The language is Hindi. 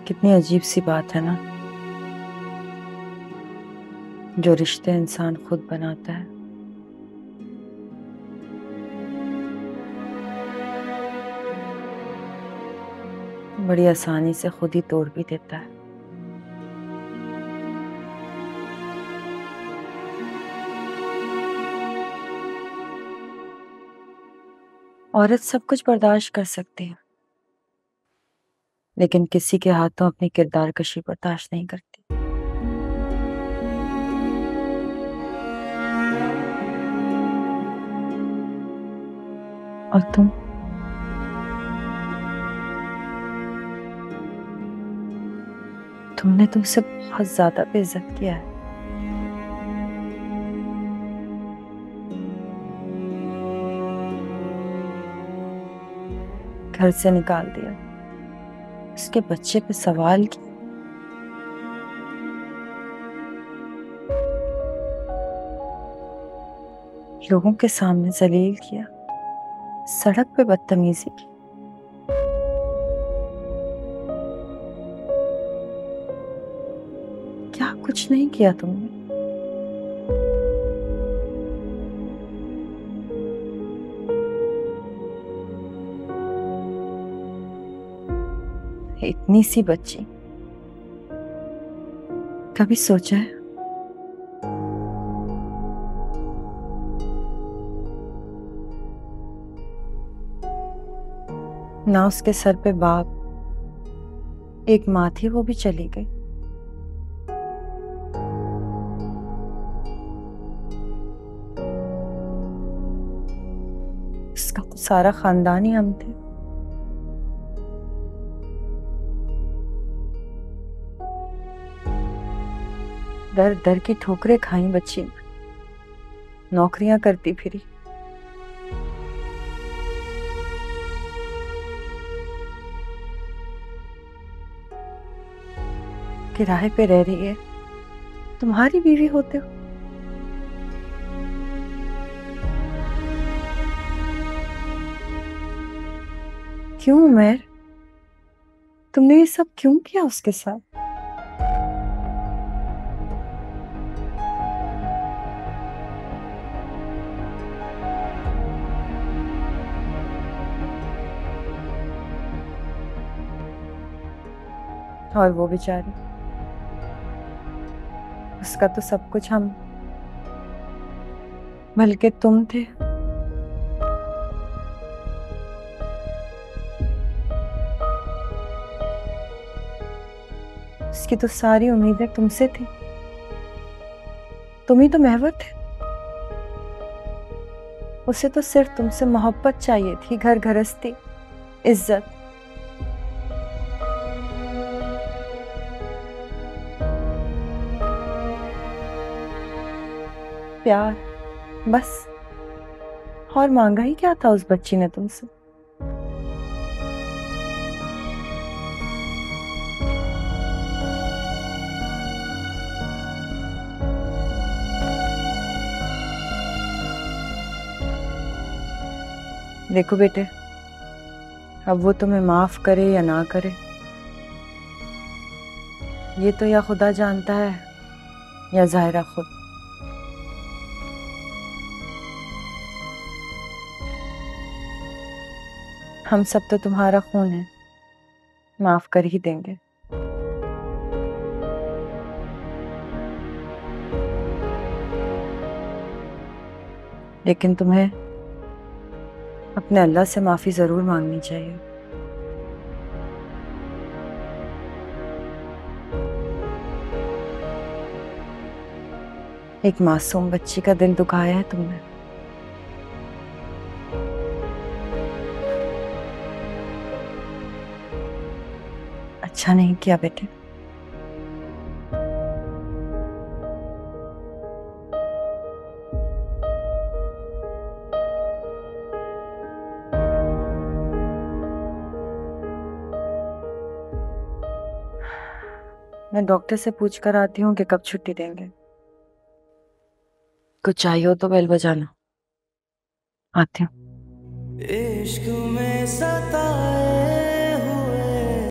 कितनी अजीब सी बात है ना, जो रिश्ते इंसान खुद बनाता है बड़ी आसानी से खुद ही तोड़ भी देता है। औरत सब कुछ बर्दाश्त कर सकती है, लेकिन किसी के हाथों अपनी किरदार कशी बर्दाश्त नहीं करती। और तुमने तो उसे बहुत ज्यादा बेइज्जत किया है। घर से निकाल दिया, उसके बच्चे पे सवाल किया, लोगों के सामने जलील किया, सड़क पे बदतमीजी की। क्या कुछ नहीं किया तुमने? इतनी सी बच्ची, कभी सोचा है ना उसके सर पे बाप, एक माँ थी, वो भी चली गई। उसका तो सारा खानदान ही हम थे। दर दर की ठोकरें खाई बच्ची ने, नौकरियां करती फिरी, किराए पे रह रही है, तुम्हारी बीवी होते हो। क्यों उमर, तुमने ये सब क्यों किया उसके साथ? और वो बेचारी, उसका तो सब कुछ हम, बल्कि तुम थे। उसकी तो सारी उम्मीदें तुमसे थी, तुम ही तो महवर थे। उसे तो सिर्फ तुमसे मोहब्बत चाहिए थी, घर गृहस्थी, इज्जत। प्यार, बस। और मांगा ही क्या था उस बच्ची ने तुमसे? देखो बेटे, अब वो तुम्हें माफ करे या ना करे, ये तो या खुदा जानता है या जाहिरा खुद। हम सब तो तुम्हारा खून है, माफ कर ही देंगे। लेकिन तुम्हें अपने अल्लाह से माफी जरूर मांगनी चाहिए। एक मासूम बच्ची का दिल दुखाया है तुमने। अच्छा नहीं किया बेटे। मैं डॉक्टर से पूछ कर आती हूँ कि कब छुट्टी देंगे। कुछ चाहिए हो तो बेल बजाना। आती हूँ। इश्क में सताए